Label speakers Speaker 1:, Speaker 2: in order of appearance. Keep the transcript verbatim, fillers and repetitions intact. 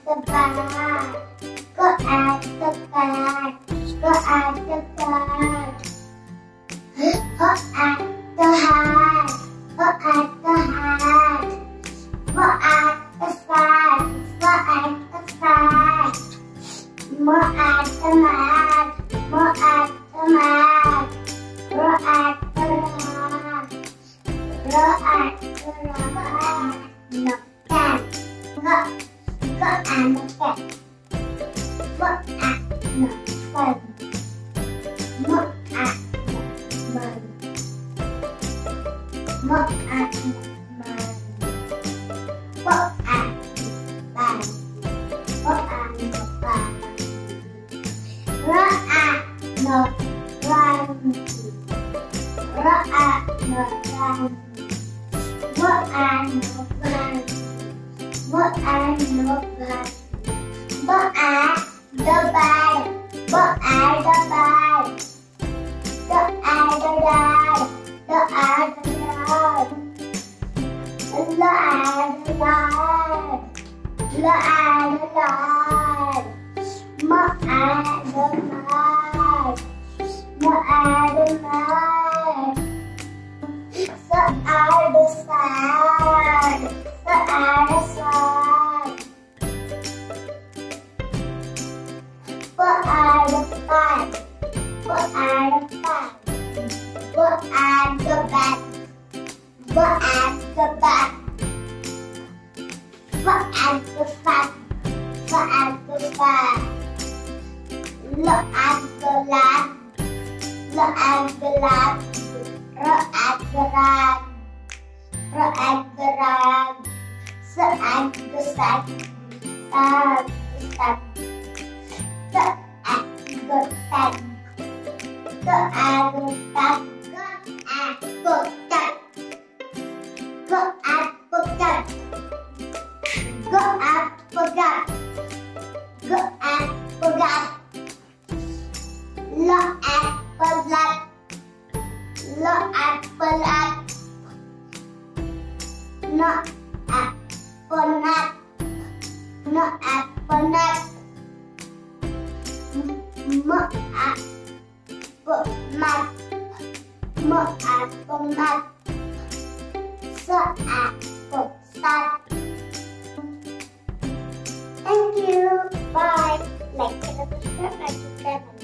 Speaker 1: the bat. Go at the cat. Go at the cat. Go at the hat. Go at the hat. Go at the fan. Go at the fan. Go at the mat. Go at the mat. Go at the rat. Go at the rat. No cat. Go. Go at the cat. Go at the fun. Go at the fun. Go at the fun. Go at the fun. Go at the fun. Go at the fun. Go at the fun. Go at the fun. Go at the fun. Go at the bad. Go at the bad. Go at the bad. Go at the bad. Go at the bad. Go at the bad. Go at the bad. Go at the bad. So at the side. So at the side. Go at the fan. Go at the fan. Go at the back. Go at the back. Go at the fan. Go at the fan. Look at the land. Look at the land. Look at the land. Look at the land. So at the sun. Sun. Sun. Go at the tank. Go at the tank. Go at the tank. Go at the tank. Go at the tank. Go at the tank. Look at the light. Look at the light. Look at the night. Look at the night. Mo at the mat. Mo at the mat. So at the start. Thank you. Bye. Like and subscribe my channel.